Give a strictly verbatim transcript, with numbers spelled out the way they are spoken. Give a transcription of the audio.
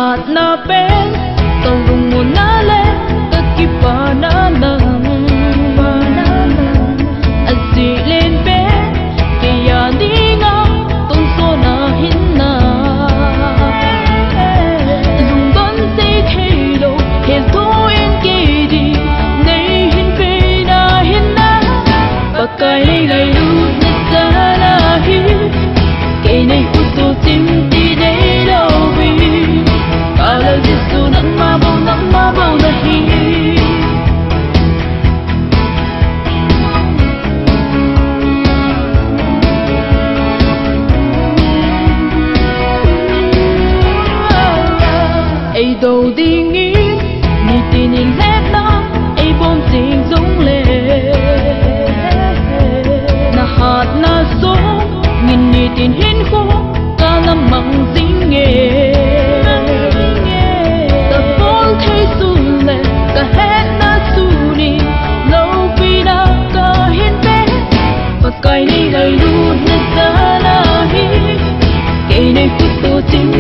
hạt na pen tàu rung một na lên tất kỳ pa na nang pa na nang asi lên pen kê ya đi ngang tung số na hin na dùng con say thay đâu hết thôi em kê đi nay hin pe na hin na và cái này này luôn nhất ra là hi cái này hút số tim đi đây đâu vì cả lời Giêsu nắng ma bao nắng ma bao là hi ai đâu đi nghĩ ni tin in hết đó ai bom tình giống lệ na hạt na số nghìn ni tin hin khô cả năm măng dính nghề ta vốn thấy xuân lệ ta hết na su đi lâu vì đã cả hin bé và cái này đầy đủ nên ra là hi cái này phút tôi chính